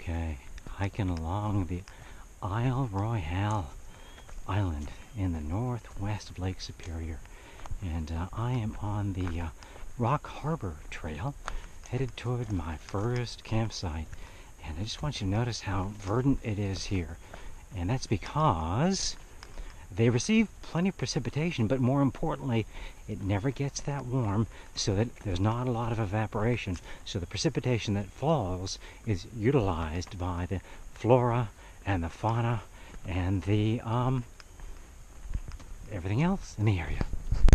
Okay, hiking along the Isle Royale Island in the northwest of Lake Superior. And I am on the Rock Harbor Trail, headed toward my first campsite. And I just want you to notice how verdant it is here. And that's because they receive plenty of precipitation, but more importantly, it never gets that warm, so that there's not a lot of evaporation. So the precipitation that falls is utilized by the flora and the fauna and the everything else in the area.